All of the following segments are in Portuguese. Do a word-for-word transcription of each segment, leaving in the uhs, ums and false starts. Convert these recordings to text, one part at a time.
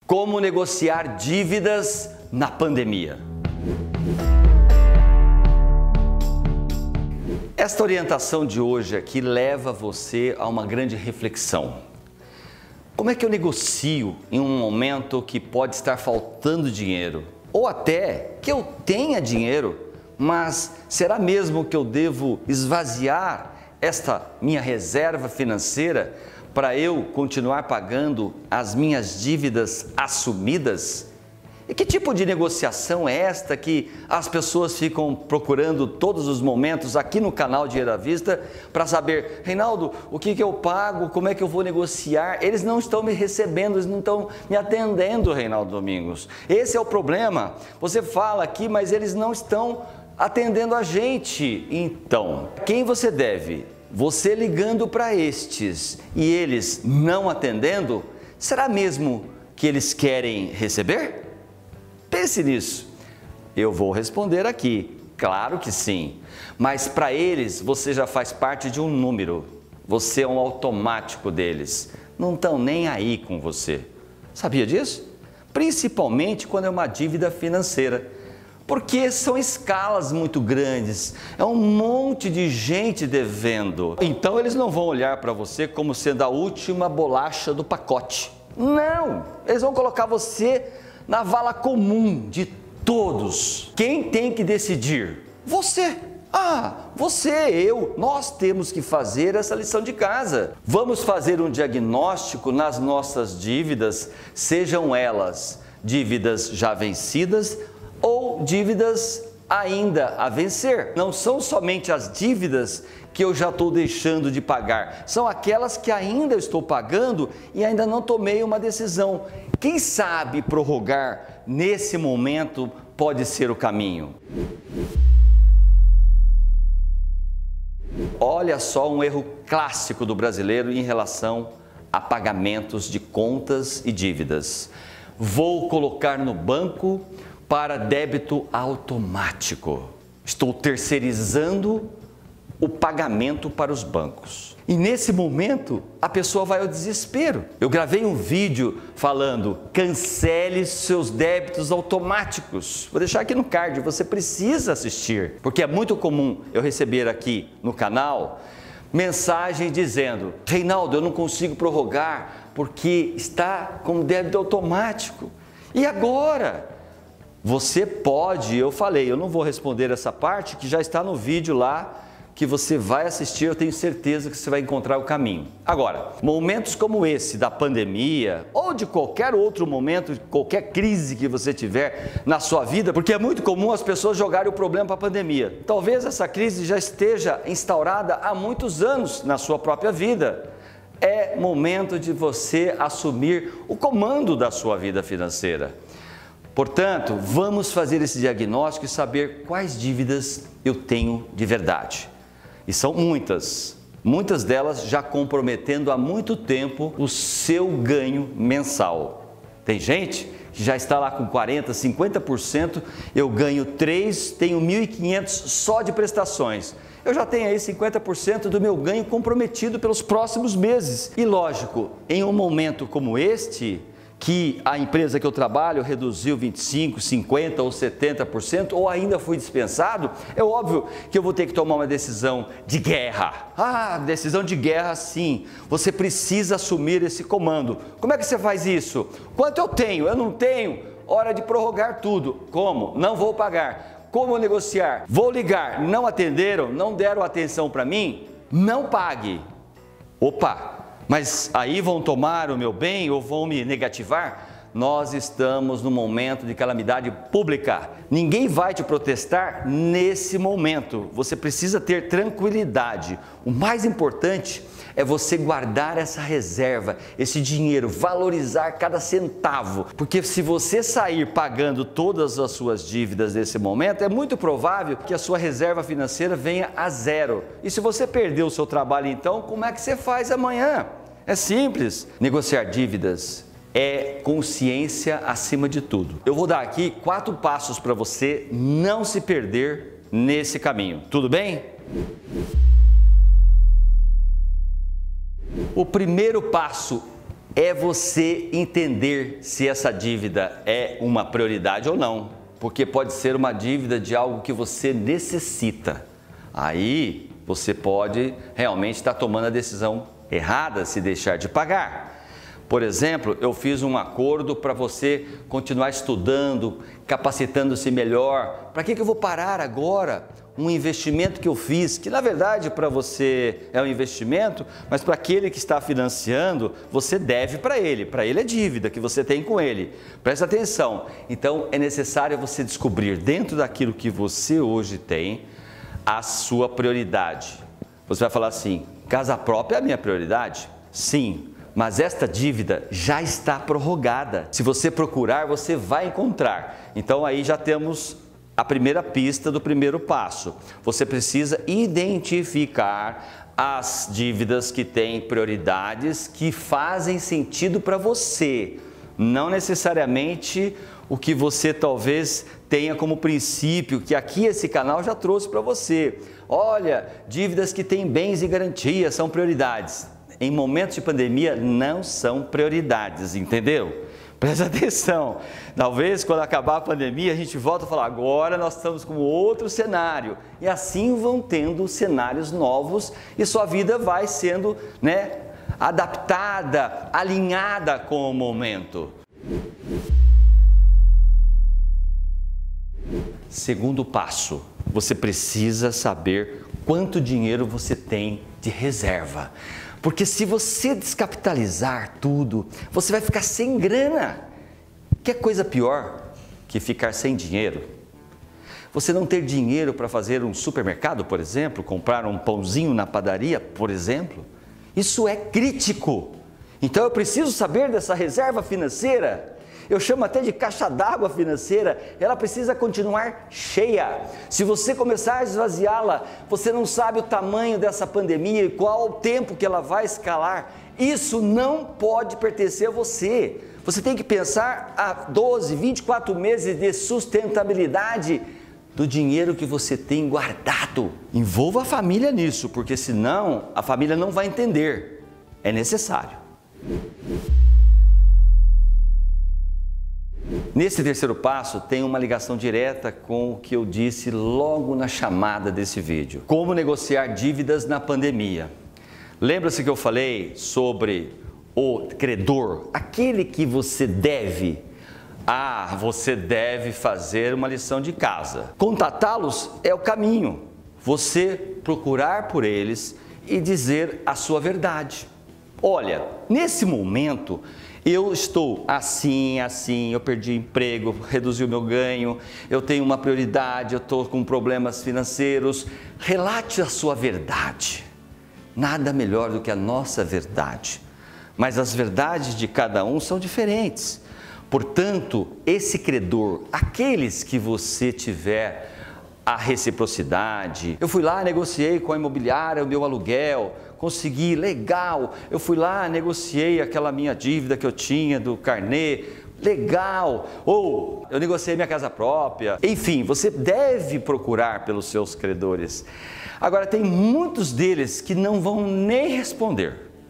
Como negociar dívidas na pandemia? Esta orientação de hoje aqui leva você a uma grande reflexão. Como é que eu negocio em um momento que pode estar faltando dinheiro? Ou até que eu tenha dinheiro, mas será mesmo que eu devo esvaziar esta minha reserva financeira para eu continuar pagando as minhas dívidas assumidas? E que tipo de negociação é esta que as pessoas ficam procurando todos os momentos aqui no canal Dinheiro à Vista para saber, Reinaldo, o que que eu pago, como é que eu vou negociar? Eles não estão me recebendo, eles não estão me atendendo, Reinaldo Domingos. Esse é o problema. Você fala aqui, mas eles não estão atendendo a gente. Então, quem você deve? Você ligando para estes e eles não atendendo, será mesmo que eles querem receber? Pense nisso. Eu vou responder aqui, claro que sim, mas para eles você já faz parte de um número, você é um automático deles, não estão nem aí com você. Sabia disso? Principalmente quando é uma dívida financeira. Porque são escalas muito grandes, é um monte de gente devendo. Então eles não vão olhar para você como sendo a última bolacha do pacote. Não, eles vão colocar você na vala comum de todos. Quem tem que decidir? Você. Ah, você, eu, nós temos que fazer essa lição de casa. Vamos fazer um diagnóstico nas nossas dívidas, sejam elas dívidas já vencidas ou dívidas ainda a vencer. Não são somente as dívidas que eu já estou deixando de pagar, são aquelas que ainda estou pagando e ainda não tomei uma decisão. Quem sabe prorrogar nesse momento pode ser o caminho. Olha só um erro clássico do brasileiro em relação a pagamentos de contas e dívidas. Vou colocar no banco para débito automático. Estou terceirizando o pagamento para os bancos. E nesse momento, a pessoa vai ao desespero. Eu gravei um vídeo falando, cancele seus débitos automáticos. Vou deixar aqui no card, você precisa assistir. Porque é muito comum eu receber aqui no canal mensagem dizendo, Reinaldo, eu não consigo prorrogar porque está com débito automático. E agora? Você pode, eu falei, eu não vou responder essa parte que já está no vídeo lá, que você vai assistir, eu tenho certeza que você vai encontrar o caminho. Agora, momentos como esse da pandemia, ou de qualquer outro momento, qualquer crise que você tiver na sua vida, porque é muito comum as pessoas jogarem o problema para a pandemia. Talvez essa crise já esteja instaurada há muitos anos na sua própria vida. É momento de você assumir o comando da sua vida financeira. Portanto, vamos fazer esse diagnóstico e saber quais dívidas eu tenho de verdade. E são muitas, muitas delas já comprometendo há muito tempo o seu ganho mensal. Tem gente que já está lá com quarenta por cento, cinquenta por cento, eu ganho três, tenho mil e quinhentos só de prestações. Eu já tenho aí cinquenta por cento do meu ganho comprometido pelos próximos meses. E lógico, em um momento como este, que a empresa que eu trabalho reduziu vinte e cinco por cento, cinquenta por cento ou setenta por cento, ou ainda fui dispensado, é óbvio que eu vou ter que tomar uma decisão de guerra. Ah, decisão de guerra sim, você precisa assumir esse comando. Como é que você faz isso? Quanto eu tenho? Eu não tenho? Hora de prorrogar tudo. Como? Não vou pagar. Como negociar? Vou ligar, não atenderam, não deram atenção para mim? Não pague. Opa! Mas aí vão tomar o meu bem ou vão me negativar? Nós estamos no momento de calamidade pública. Ninguém vai te protestar nesse momento. Você precisa ter tranquilidade. O mais importante é você guardar essa reserva, esse dinheiro, valorizar cada centavo. Porque se você sair pagando todas as suas dívidas nesse momento, é muito provável que a sua reserva financeira venha a zero. E se você perder o seu trabalho então, como é que você faz amanhã? É simples. Negociar dívidas é consciência acima de tudo. Eu vou dar aqui quatro passos para você não se perder nesse caminho. Tudo bem? O primeiro passo é você entender se essa dívida é uma prioridade ou não, porque pode ser uma dívida de algo que você necessita. Aí você pode realmente estar tomando a decisão errada se deixar de pagar. Por exemplo, eu fiz um acordo para você continuar estudando, capacitando-se melhor. Para que que eu vou parar agora? Um investimento que eu fiz, que na verdade para você é um investimento, mas para aquele que está financiando, você deve para ele. Para ele é dívida que você tem com ele. Presta atenção. Então é necessário você descobrir dentro daquilo que você hoje tem a sua prioridade. Você vai falar assim, casa própria é a minha prioridade? Sim. Mas esta dívida já está prorrogada. Se você procurar, você vai encontrar. Então aí já temos a primeira pista do primeiro passo. Você precisa identificar as dívidas que têm prioridades, que fazem sentido para você. Não necessariamente o que você talvez tenha como princípio, que aqui esse canal já trouxe para você. Olha, dívidas que têm bens e garantias são prioridades. Em momentos de pandemia não são prioridades, entendeu? Presta atenção, talvez quando acabar a pandemia a gente volta a falar, agora nós estamos com outro cenário. E assim vão tendo cenários novos e sua vida vai sendo, né, adaptada, alinhada com o momento. Segundo passo, você precisa saber quanto dinheiro você tem de reserva. Porque se você descapitalizar tudo, você vai ficar sem grana. Que coisa pior que ficar sem dinheiro? Você não ter dinheiro para fazer um supermercado, por exemplo, comprar um pãozinho na padaria, por exemplo, isso é crítico. Então eu preciso saber dessa reserva financeira. Eu chamo até de caixa d'água financeira, ela precisa continuar cheia. Se você começar a esvaziá-la, você não sabe o tamanho dessa pandemia e qual o tempo que ela vai escalar. Isso não pode pertencer a você. Você tem que pensar a doze, vinte e quatro meses de sustentabilidade do dinheiro que você tem guardado. Envolva a família nisso, porque senão a família não vai entender. É necessário. Nesse terceiro passo tem uma ligação direta com o que eu disse logo na chamada desse vídeo. Como negociar dívidas na pandemia. Lembra-se que eu falei sobre o credor, aquele que você deve? Ah, você deve fazer uma lição de casa. Contatá-los é o caminho. Você procurar por eles e dizer a sua verdade. Olha, nesse momento eu estou assim, assim, eu perdi emprego, reduzi o meu ganho, eu tenho uma prioridade, eu estou com problemas financeiros. Relate a sua verdade. Nada melhor do que a nossa verdade. Mas as verdades de cada um são diferentes. Portanto, esse credor, aqueles que você tiver a reciprocidade, eu fui lá, negociei com a imobiliária o meu aluguel, consegui, legal, eu fui lá, negociei aquela minha dívida que eu tinha do carnê, legal, ou eu negociei minha casa própria. Enfim, você deve procurar pelos seus credores. Agora, tem muitos deles que não vão nem responder.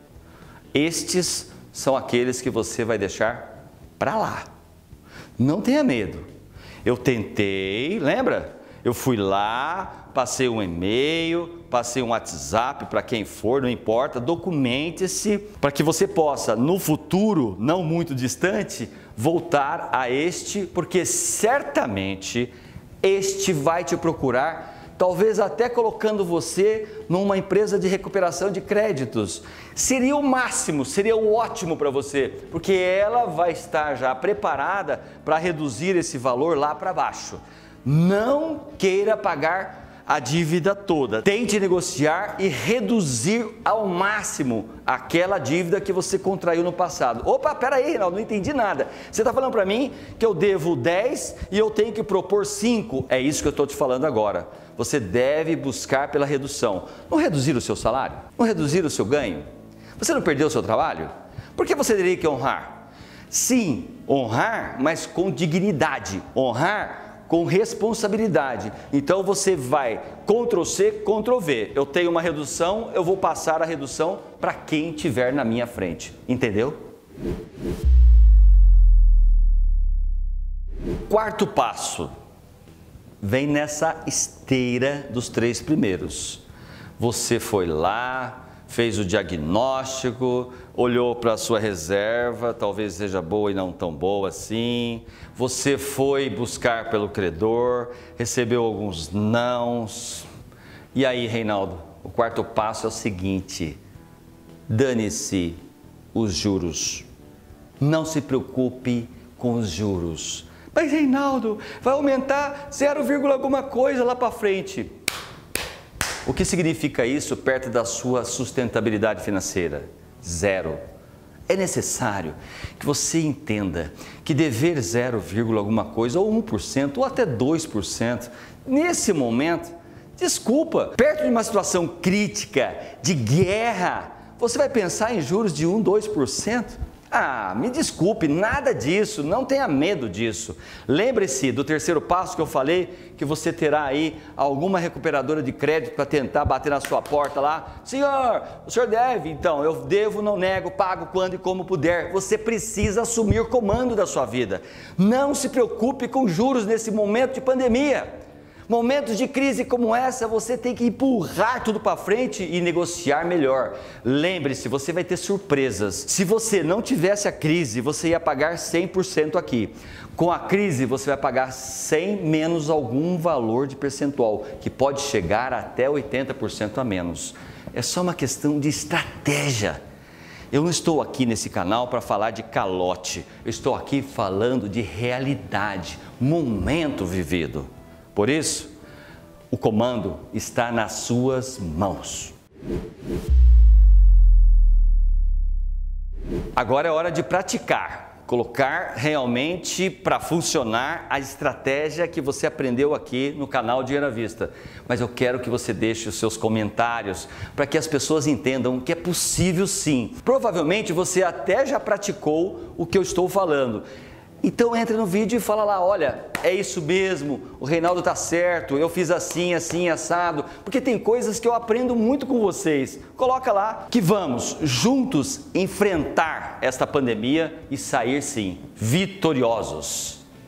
Estes são aqueles que você vai deixar para lá. Não tenha medo. Eu tentei, lembra? Eu fui lá, passei um e-mail, passei um WhatsApp para quem for, não importa, documente-se para que você possa, no futuro, não muito distante, voltar a este, porque certamente este vai te procurar, talvez até colocando você numa empresa de recuperação de créditos. Seria o máximo, seria o ótimo para você, porque ela vai estar já preparada para reduzir esse valor lá para baixo. Não queira pagar a dívida toda. Tente negociar e reduzir ao máximo aquela dívida que você contraiu no passado. Opa, peraí, Reinaldo, não entendi nada. Você está falando para mim que eu devo dez e eu tenho que propor cinco? É isso que eu estou te falando agora. Você deve buscar pela redução. Não reduzir o seu salário? Não reduzir o seu ganho? Você não perdeu o seu trabalho? Por que você teria que honrar? Sim, honrar, mas com dignidade. Honrar com responsabilidade. Então você vai control C, control V. Eu tenho uma redução, eu vou passar a redução para quem tiver na minha frente. Entendeu? Quarto passo, vem nessa esteira dos três primeiros. Você foi lá, fez o diagnóstico, olhou para a sua reserva, talvez seja boa e não tão boa assim. Você foi buscar pelo credor, recebeu alguns nãos. E aí, Reinaldo, o quarto passo é o seguinte: dane-se os juros. Não se preocupe com os juros. Mas, Reinaldo, vai aumentar zero, alguma coisa lá para frente. O que significa isso perto da sua sustentabilidade financeira? Zero. É necessário que você entenda que dever zero, alguma coisa, ou um por cento, ou até dois por cento, nesse momento, desculpa, perto de uma situação crítica, de guerra, você vai pensar em juros de um, dois por cento? Ah, me desculpe, nada disso, não tenha medo disso. Lembre-se do terceiro passo que eu falei, que você terá aí alguma recuperadora de crédito para tentar bater na sua porta lá. Senhor, o senhor deve? Então, eu devo, não nego, pago quando e como puder. Você precisa assumir o comando da sua vida. Não se preocupe com juros nesse momento de pandemia. Momentos de crise como essa, você tem que empurrar tudo para frente e negociar melhor. Lembre-se, você vai ter surpresas. Se você não tivesse a crise, você ia pagar cem por cento aqui. Com a crise, você vai pagar cem menos algum valor de percentual, que pode chegar até oitenta por cento a menos. É só uma questão de estratégia. Eu não estou aqui nesse canal para falar de calote. Eu estou aqui falando de realidade, momento vivido. Por isso, o comando está nas suas mãos. Agora é hora de praticar, colocar realmente para funcionar a estratégia que você aprendeu aqui no canal Dinheiro à Vista. Mas eu quero que você deixe os seus comentários para que as pessoas entendam que é possível sim. Provavelmente você até já praticou o que eu estou falando. Então entra no vídeo e fala lá, olha, é isso mesmo, o Reinaldo tá certo, eu fiz assim, assim, assado, porque tem coisas que eu aprendo muito com vocês. Coloca lá que vamos juntos enfrentar esta pandemia e sair sim, vitoriosos.